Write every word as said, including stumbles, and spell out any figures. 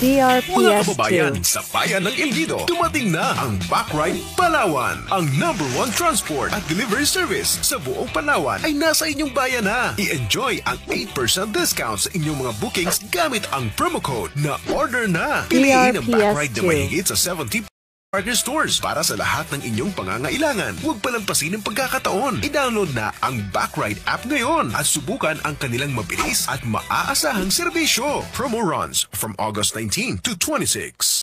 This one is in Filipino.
D R P Mga S kababayan, two. sa bayan ng Ilgido, dumating na ang Backride Palawan. Ang number one transport at delivery service sa buong Palawan ay nasa inyong bayan na. I-enjoy ang eight percent discount sa inyong mga bookings gamit ang promo code na order na. Piliin ang Backride na mahigit sa seventy partner stores para sa lahat ng inyong pangangailangan. Huwag palampasin ang pagkakataon. I-download na ang Backride app ngayon at subukan ang kanilang mabilis at maaasahang serbisyo. Promo runs from August nineteenth to twenty-sixth.